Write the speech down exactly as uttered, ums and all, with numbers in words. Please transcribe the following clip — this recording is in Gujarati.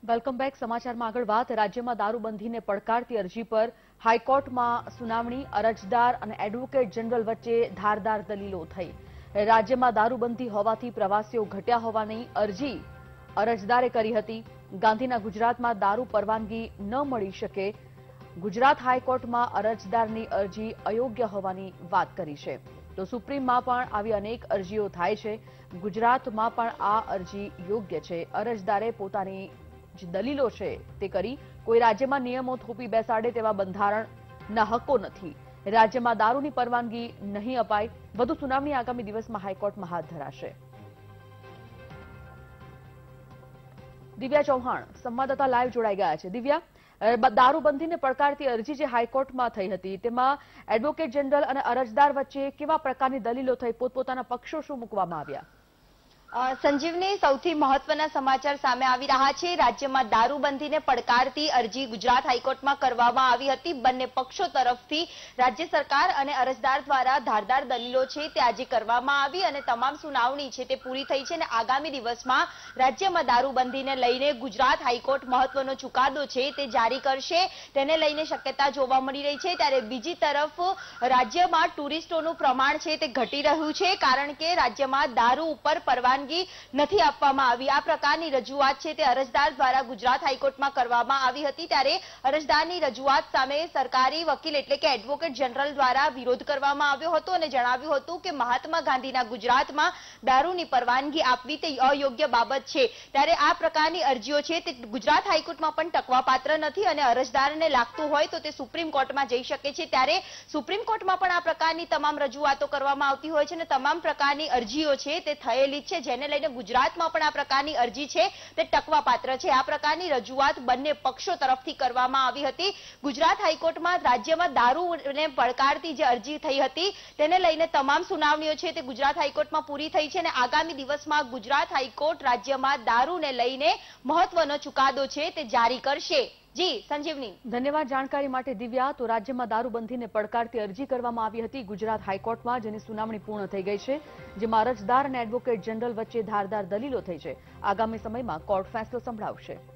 Welcome back. સમાચારમાં આગળ વાત રાજ્યમાં દારૂબંધીને પડકારતી અરજી પર હાઈકોર્ટમાં સુનાવણી. અરજદાર અને એડવોકેટ જનરલ વચ્ચે ધારદાર દલીલો થઈ. રાજ્યમાં દારૂબંધી હોવાથી પ્રવાસીઓ ઘટ્યા હોવાની અરજી અરજદારે કરી હતી. ગાંધીના ગુજરાતમાં દારૂ પરવાનગી ન મળી શકે. ગુજરાત હાઈકોર્ટમાં અરજદારની અરજી અયોગ્ય હોવાની વાત કરી છે. તો સુપ્રીમમાં પણ આવી અનેક અરજીઓ થાય છે. ગુજરાતમાં પણ આ અરજી યોગ્ય છે. અરજદારે પોતાની જે દલીલો છે તે કરી. કોઈ રાજ્યમાં નિયમો થોપી બેસાડે તેવા બંધારણના હક્કો નથી. રાજ્યમાં દારૂની પરવાનગી નહીં અપાય. વધુ સુનાવણી આગામી દિવસમાં હાઈકોર્ટમાં હાથ ધરાશે. દિવ્યા ચૌહાણ સંવાદદાતા લાઈવ જોડાઈ ગયા છે. દિવ્યા, દારૂબંધીને પડકારતી અરજી જે હાઈકોર્ટમાં થઈ હતી તેમાં એડવોકેટ જનરલ અને અરજદાર વચ્ચે કેવા પ્રકારની દલીલો થઈ, પોતપોતાના પક્ષો શું મૂકવામાં આવ્યા? સંજીવની, સૌથી મહત્વના સમાચાર સામે આવી રહ્યા છે. રાજ્યમાં દારૂબંધીને પડકારતી અરજી ગુજરાત હાઈકોર્ટમાં કરવામાં આવી હતી. બંને પક્ષો તરફથી રાજ્ય સરકાર અને અરજદાર દ્વારા ધારદાર દલીલો છે તે આજે કરવામાં આવી અને તમામ સુનાવણી છે તે પૂરી થઈ છે અને આગામી દિવસમાં રાજ્યમાં દારૂબંધીને લઈને ગુજરાત હાઈકોર્ટ મહત્વનો ચુકાદો છે તે જારી કરશે. તેને લઈને શક્યતા જોવા મળી રહી છે. ત્યારે બીજી તરફ રાજ્યમાં ટુરિસ્ટોનું પ્રમાણ છે તે ઘટી રહ્યું છે, કારણ કે રાજ્યમાં દારૂ ઉપર પરવાનગી નથી આપવામાં આવી. આ પ્રકારની રજૂઆત છે તે અરજદાર દ્વારા ગુજરાત હાઈકોર્ટમાં કરવામાં આવી હતી. ત્યારે અરજદારની રજૂઆત સામે સરકારી વકીલ એટલે કે એડવોકેટ જનરલ દ્વારા વિરોધ કરવામાં આવ્યો હતો અને જણાવ્યું હતું કે મહાત્મા ગાંધીના ગુજરાતમાં દારૂની પરવાનગી આપવી તે અયોગ્ય બાબત છે. ત્યારે આ પ્રકારની અરજીઓ છે તે ગુજરાત હાઈકોર્ટમાં પણ ટકવાપાત્ર નથી અને અરજદારને લાગતું હોય તો તે સુપ્રીમ કોર્ટમાં જઈ શકે છે. ત્યારે સુપ્રીમ કોર્ટમાં પણ આ પ્રકારની તમામ રજૂઆતો કરવામાં આવતી હોય છે અને તમામ પ્રકારની અરજીઓ છે તે થયેલી છે, જેને લઈને ગુજરાતમાં પણ આ પ્રકારની અરજી છે તે ટકવાપાત્ર છે. આ પ્રકારની રજૂઆત બંને પક્ષો તરફથી કરવામાં આવી હતી. ગુજરાત હાઈકોર્ટમાં રાજ્યમાં દારૂને પડકારતી જે અરજી થઈ હતી તેને લઈને તમામ સુનાવણીઓ છે તે ગુજરાત હાઈકોર્ટમાં પૂરી થઈ છે અને આગામી દિવસમાં ગુજરાત હાઈકોર્ટ રાજ્યમાં દારૂને લઈને મહત્વનો ચુકાદો છે તે જારી કરશે. જી સંજીવની, ધન્યવાદ જાણકારી માટે દિવ્યા. તો રાજ્યમાં દારૂબંધીને પડકારતી અરજી કરવામાં આવી હતી ગુજરાત હાઈકોર્ટમાં, જેની સુનાવણી પૂર્ણ થઈ ગઈ છે, જેમાં અરજદાર અને એડવોકેટ જનરલ વચ્ચે ધારદાર દલીલો થઈ છે. આગામી સમયમાં કોર્ટ ફેસલો સંભળાવશે.